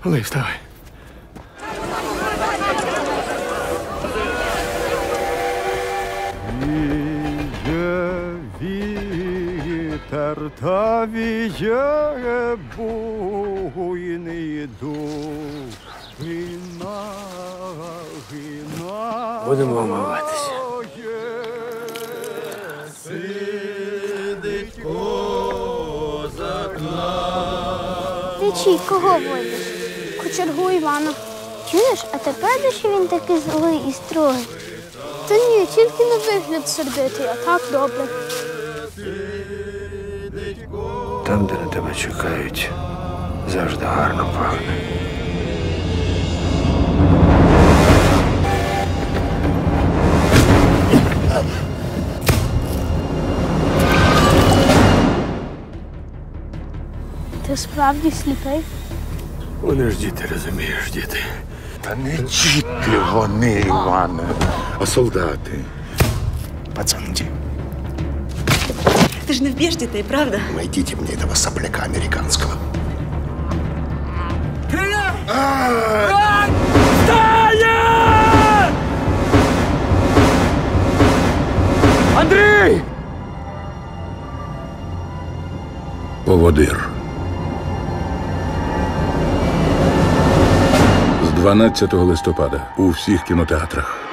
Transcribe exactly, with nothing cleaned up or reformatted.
Олег, вставай. Віє вітер та віє буйний дух. Гина, гина. Будемо омиватися. Сидить козак. Ти чий, кого водиш? Кочергу Івана. Чуєш, а тепер що він такий злий і строгий? Та ні, тільки на вигляд сердитий, а так добре. Там, де на тебе чекають, завжди гарно пахне. Ти справді сліпий? Вони ж діти, розумієш, діти. Та не діти вони, Іване, а солдати. Пацанки, Ты же не вбьешь детей, правда? найдите мне этого сопляка американского. Андрій! Поводир. З дванадцятого листопада у всіх кінотеатрах.